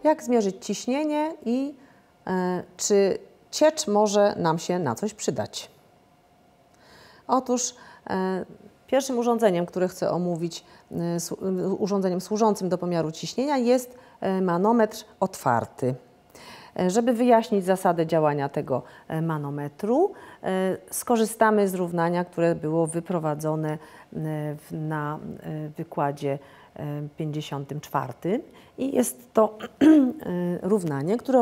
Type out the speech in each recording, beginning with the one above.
jak zmierzyć ciśnienie i czy ciecz może nam się na coś przydać. Otóż pierwszym urządzeniem, które chcę omówić, urządzeniem służącym do pomiaru ciśnienia jest manometr otwarty. Żeby wyjaśnić zasadę działania tego manometru, skorzystamy z równania, które było wyprowadzone na wykładzie 54. I jest to równanie, które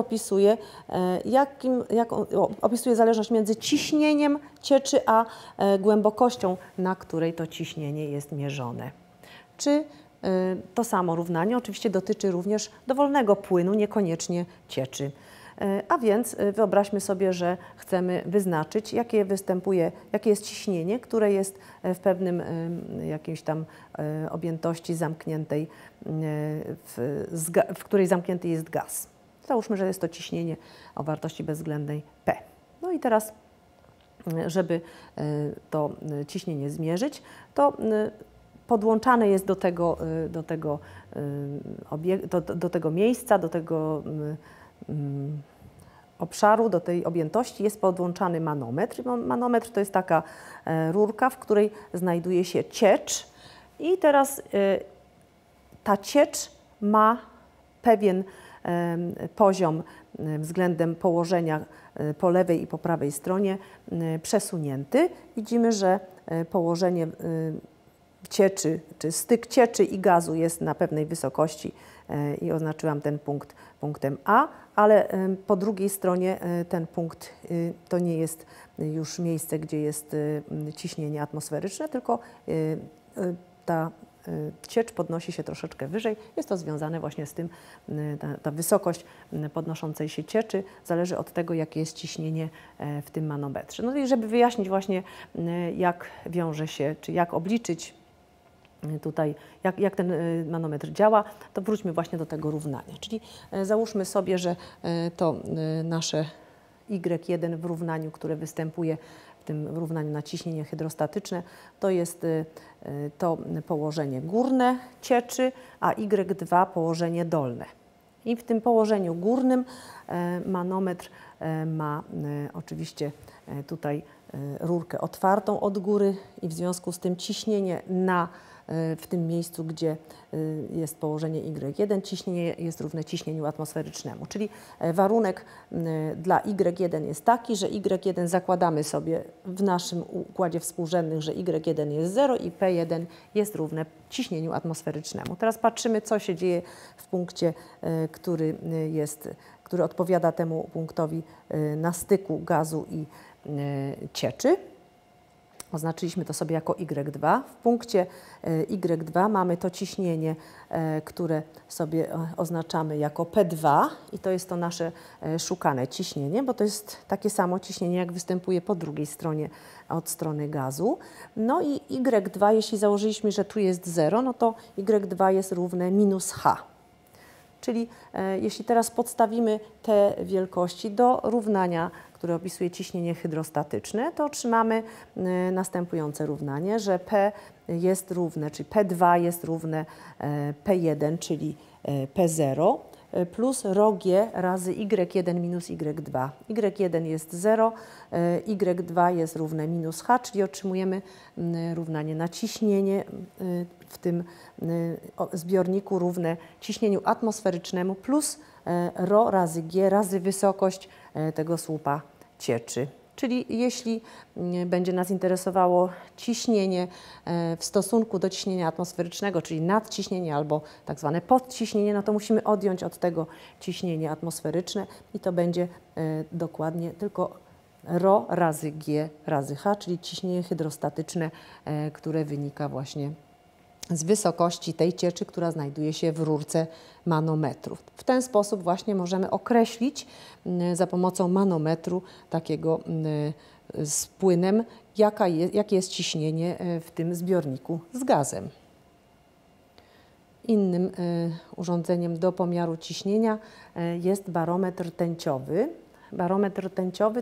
opisuje zależność między ciśnieniem cieczy a głębokością, na której to ciśnienie jest mierzone. Czy to samo równanie oczywiście dotyczy również dowolnego płynu, niekoniecznie cieczy. A więc wyobraźmy sobie, że chcemy wyznaczyć, jakie jest ciśnienie, które jest w pewnym jakiejś tam objętości zamkniętej, w której zamknięty jest gaz. Załóżmy, że jest to ciśnienie o wartości bezwzględnej P. No i teraz, żeby to ciśnienie zmierzyć, to podłączane jest do tego miejsca, do tego obszaru, do tej objętości jest podłączany manometr. Manometr to jest taka rurka, w której znajduje się ciecz i teraz ta ciecz ma pewien poziom względem położenia po lewej i po prawej stronie przesunięty. Widzimy, że położenie cieczy, czy styk cieczy i gazu jest na pewnej wysokości i oznaczyłam ten punkt punktem A, ale po drugiej stronie ten punkt to nie jest już miejsce, gdzie jest ciśnienie atmosferyczne, tylko ta ciecz podnosi się troszeczkę wyżej. Jest to związane właśnie z tym, ta wysokość podnoszącej się cieczy zależy od tego, jakie jest ciśnienie w tym manometrze. No i żeby wyjaśnić właśnie, jak wiąże się, czy jak obliczyć tutaj, jak ten manometr działa, to wróćmy właśnie do tego równania. Czyli załóżmy sobie, że to nasze Y1 w równaniu, które występuje w tym równaniu na ciśnienie hydrostatyczne, to jest to położenie górne cieczy, a Y2 położenie dolne. I w tym położeniu górnym manometr ma oczywiście tutaj rurkę otwartą od góry i w związku z tym ciśnienie w tym miejscu, gdzie jest położenie Y1, ciśnienie jest równe ciśnieniu atmosferycznemu. Czyli warunek dla Y1 jest taki, że Y1 zakładamy sobie w naszym układzie współrzędnych, że Y1 jest 0 i P1 jest równe ciśnieniu atmosferycznemu. Teraz patrzymy, co się dzieje w punkcie, który odpowiada temu punktowi na styku gazu i cieczy. Oznaczyliśmy to sobie jako Y2. W punkcie Y2 mamy to ciśnienie, które sobie oznaczamy jako P2 i to jest to nasze szukane ciśnienie, bo to jest takie samo ciśnienie, jak występuje po drugiej stronie od strony gazu. No i Y2, jeśli założyliśmy, że tu jest 0, no to Y2 jest równe minus H. Czyli jeśli teraz podstawimy te wielkości do równania, które opisuje ciśnienie hydrostatyczne, to otrzymamy następujące równanie, że P jest równe, czyli P2 jest równe P1, czyli P0, plus ρg razy Y1 minus Y2. Y1 jest 0, Y2 jest równe minus H, czyli otrzymujemy równanie na ciśnienie w tym zbiorniku równe ciśnieniu atmosferycznemu plus ρ razy G razy wysokość tego słupa cieczy. Czyli jeśli będzie nas interesowało ciśnienie w stosunku do ciśnienia atmosferycznego, czyli nadciśnienie albo tak zwane podciśnienie, no to musimy odjąć od tego ciśnienie atmosferyczne i to będzie dokładnie tylko ρ razy G razy H, czyli ciśnienie hydrostatyczne, które wynika właśnie z wysokości tej cieczy, która znajduje się w rurce manometru. W ten sposób właśnie możemy określić za pomocą manometru takiego z płynem, jakie jest ciśnienie w tym zbiorniku z gazem. Innym urządzeniem do pomiaru ciśnienia jest barometr tęciowy. Barometr tęciowy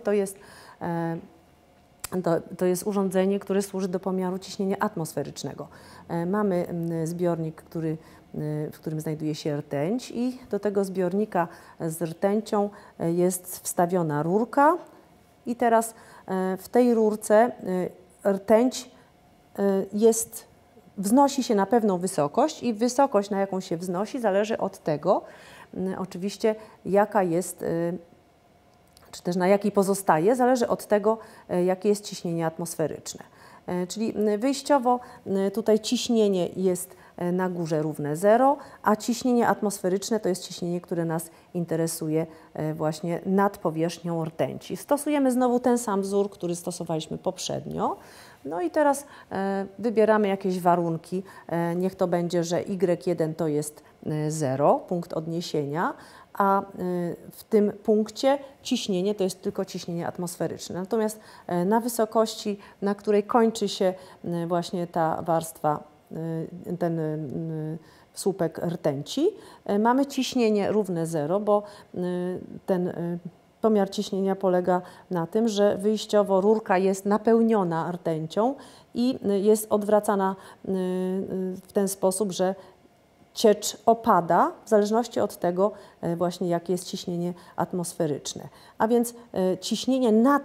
to jest urządzenie, które służy do pomiaru ciśnienia atmosferycznego. Mamy zbiornik, który w którym znajduje się rtęć, i do tego zbiornika z rtęcią jest wstawiona rurka i teraz w tej rurce rtęć wznosi się na pewną wysokość i wysokość, na jaką się wznosi, zależy od tego oczywiście, jaka jest, czy też na jakiej pozostaje, zależy od tego, jakie jest ciśnienie atmosferyczne. Czyli wyjściowo tutaj ciśnienie jest na górze równe 0, a ciśnienie atmosferyczne to jest ciśnienie, które nas interesuje właśnie nad powierzchnią rtęci. Stosujemy znowu ten sam wzór, który stosowaliśmy poprzednio. No i teraz wybieramy jakieś warunki. Niech to będzie, że y1 to jest 0, punkt odniesienia, a w tym punkcie ciśnienie to jest tylko ciśnienie atmosferyczne. Natomiast na wysokości, na której kończy się właśnie ta warstwa, ten słupek rtęci, mamy ciśnienie równe 0, bo ten pomiar ciśnienia polega na tym, że wyjściowo rurka jest napełniona rtęcią i jest odwracana w ten sposób, że ciecz opada w zależności od tego właśnie, jakie jest ciśnienie atmosferyczne. A więc ciśnienie nad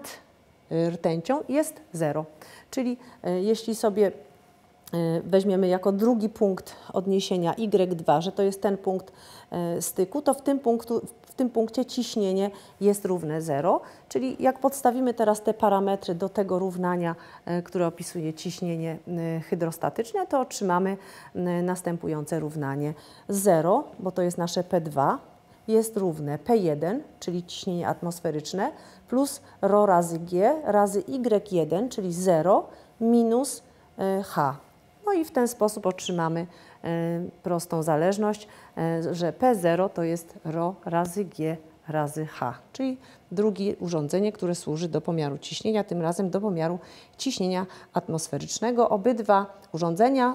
rtęcią jest 0. Czyli jeśli sobie weźmiemy jako drugi punkt odniesienia y2, że to jest ten punkt styku, to w tym punkcie ciśnienie jest równe 0, czyli jak podstawimy teraz te parametry do tego równania, które opisuje ciśnienie hydrostatyczne, to otrzymamy następujące równanie. 0, bo to jest nasze P2, jest równe P1, czyli ciśnienie atmosferyczne, plus ρ razy G razy y1, czyli 0, minus H. No i w ten sposób otrzymamy prostą zależność, że P0 to jest ρ razy G razy H, czyli drugie urządzenie, które służy do pomiaru ciśnienia, tym razem do pomiaru ciśnienia atmosferycznego. Obydwa urządzenia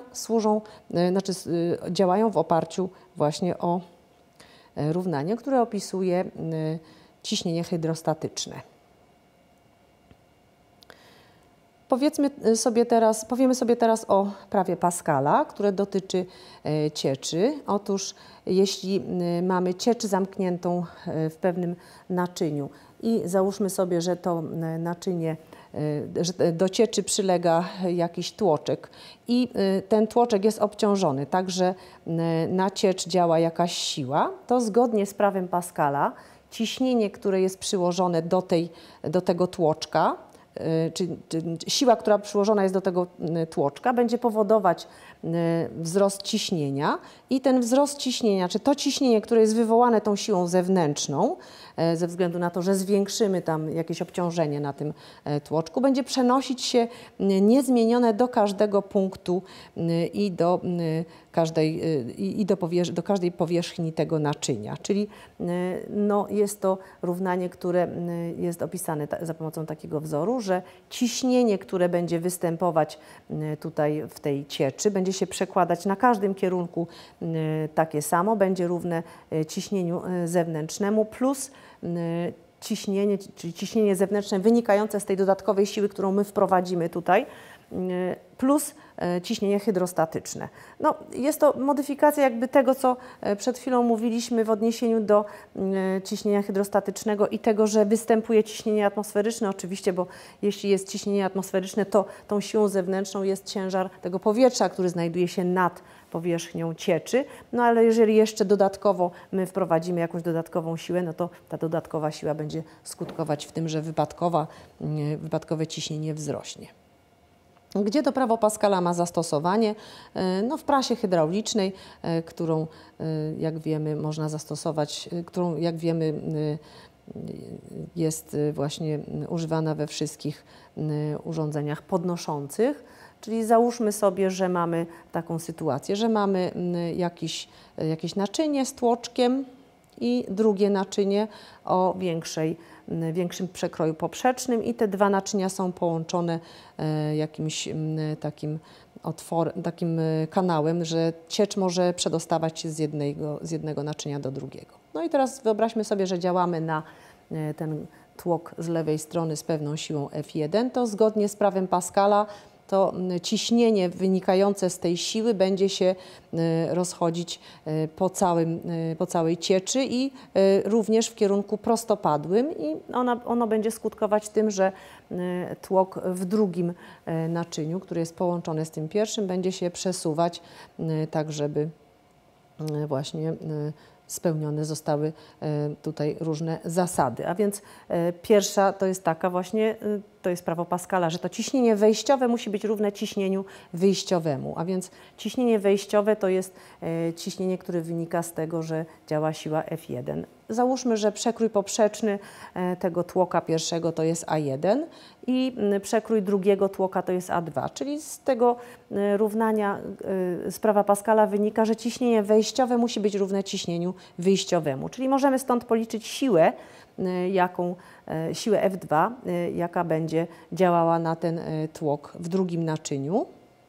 działają w oparciu właśnie o równanie, które opisuje ciśnienie hydrostatyczne. Powiemy sobie teraz o prawie Pascala, które dotyczy cieczy. Otóż jeśli mamy ciecz zamkniętą w pewnym naczyniu i załóżmy sobie, że to naczynie, że do cieczy przylega jakiś tłoczek i ten tłoczek jest obciążony, tak że na ciecz działa jakaś siła, to zgodnie z prawem Pascala ciśnienie, które jest przyłożone do tego tłoczka, czy siła, która przyłożona jest do tego tłoczka, będzie powodować wzrost ciśnienia i ten wzrost ciśnienia, czy to ciśnienie, które jest wywołane tą siłą zewnętrzną, ze względu na to, że zwiększymy tam jakieś obciążenie na tym tłoczku, będzie przenosić się niezmienione do każdego punktu i do każdej powierzchni tego naczynia. Czyli no, jest to równanie, które jest opisane za pomocą takiego wzoru, że ciśnienie, które będzie występować tutaj w tej cieczy, będzie się przekładać na każdym kierunku takie samo, będzie równe ciśnieniu zewnętrznemu plus ciśnienie, czyli ciśnienie zewnętrzne wynikające z tej dodatkowej siły, którą my wprowadzimy tutaj, plus ciśnienie hydrostatyczne. No, jest to modyfikacja jakby tego, co przed chwilą mówiliśmy w odniesieniu do ciśnienia hydrostatycznego i tego, że występuje ciśnienie atmosferyczne oczywiście, bo jeśli jest ciśnienie atmosferyczne, to tą siłą zewnętrzną jest ciężar tego powietrza, który znajduje się nad powierzchnią cieczy, no ale jeżeli jeszcze dodatkowo my wprowadzimy jakąś dodatkową siłę, no to ta dodatkowa siła będzie skutkować w tym, że wypadkowe ciśnienie wzrośnie. Gdzie to prawo Pascala ma zastosowanie? No, w prasie hydraulicznej, którą jak wiemy można zastosować, którą jak wiemy jest właśnie używana we wszystkich urządzeniach podnoszących. Czyli załóżmy sobie, że mamy taką sytuację, że mamy jakieś naczynie z tłoczkiem i drugie naczynie o większym przekroju poprzecznym i te dwa naczynia są połączone jakimś takim kanałem, że ciecz może przedostawać się z jednego naczynia do drugiego. No i teraz wyobraźmy sobie, że działamy na ten tłok z lewej strony z pewną siłą F1, to zgodnie z prawem Pascala to ciśnienie wynikające z tej siły będzie się rozchodzić po całej cieczy i również w kierunku prostopadłym i ono będzie skutkować tym, że tłok w drugim naczyniu, który jest połączony z tym pierwszym, będzie się przesuwać tak, żeby właśnie spełnione zostały tutaj różne zasady. A więc pierwsza to jest taka właśnie, to jest prawo Pascala, że to ciśnienie wejściowe musi być równe ciśnieniu wyjściowemu. A więc ciśnienie wejściowe to jest ciśnienie, które wynika z tego, że działa siła F1. Załóżmy, że przekrój poprzeczny tego tłoka pierwszego to jest A1 i przekrój drugiego tłoka to jest A2, czyli z tego równania z prawa Pascala wynika, że ciśnienie wejściowe musi być równe ciśnieniu wyjściowemu. Czyli możemy stąd policzyć siłę, siłę F2, jaka będzie działała na ten tłok w drugim naczyniu.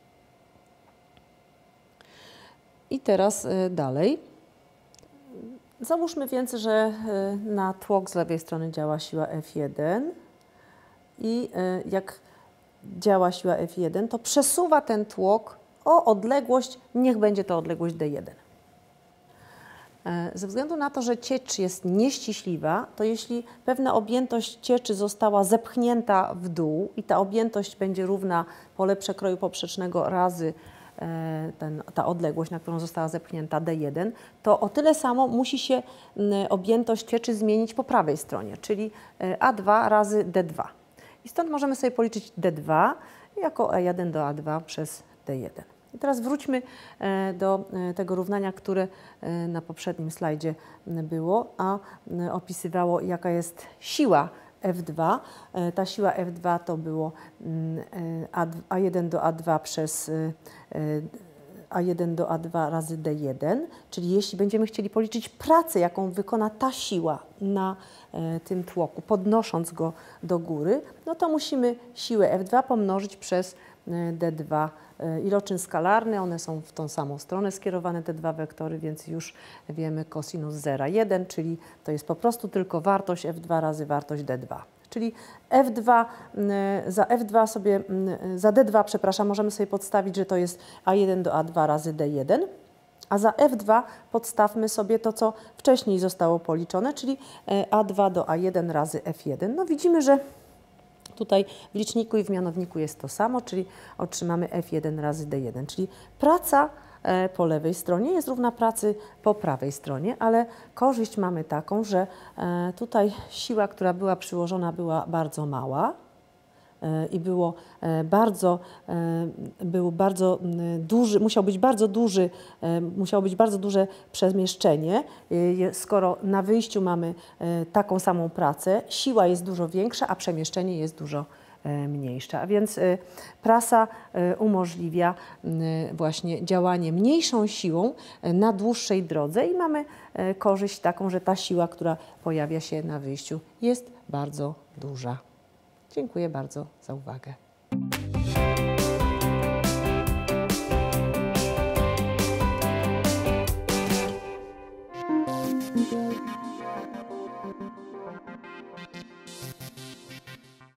I teraz dalej. Załóżmy więc, że na tłok z lewej strony działa siła F1 i jak działa siła F1, to przesuwa ten tłok o odległość, niech będzie to odległość D1. Ze względu na to, że ciecz jest nieściśliwa, to jeśli pewna objętość cieczy została zepchnięta w dół i ta objętość będzie równa pole przekroju poprzecznego razy ta odległość, na którą została zepchnięta D1, to o tyle samo musi się objętość cieczy zmienić po prawej stronie, czyli A2 razy D2. I stąd możemy sobie policzyć D2 jako E1 do A2 przez D1. I teraz wróćmy do tego równania, które na poprzednim slajdzie było, a opisywało, jaka jest siła F2. Ta siła F2 to było A1 do A2 przez A1 do A2 razy D1, czyli jeśli będziemy chcieli policzyć pracę, jaką wykona ta siła na tym tłoku, podnosząc go do góry, no to musimy siłę F2 pomnożyć przez D2. Iloczyn skalarny, one są w tą samą stronę skierowane, te dwa wektory, więc już wiemy cosinus zera 1, czyli to jest po prostu tylko wartość F2 razy wartość D2. Czyli F2, za D2, przepraszam, możemy sobie podstawić, że to jest A1 do A2 razy D1, a za F2 podstawmy sobie to, co wcześniej zostało policzone, czyli A2 do A1 razy F1. No widzimy, że tutaj w liczniku i w mianowniku jest to samo, czyli otrzymamy F1 razy D1, czyli praca po lewej stronie jest równa pracy po prawej stronie, ale korzyść mamy taką, że tutaj siła, która była przyłożona, była bardzo mała i był bardzo duży, musiało być bardzo duże przemieszczenie. Skoro na wyjściu mamy taką samą pracę, siła jest dużo większa, a przemieszczenie jest dużo mniejsza. A więc prasa umożliwia właśnie działanie mniejszą siłą na dłuższej drodze i mamy korzyść taką, że ta siła, która pojawia się na wyjściu, jest bardzo duża. Dziękuję bardzo za uwagę.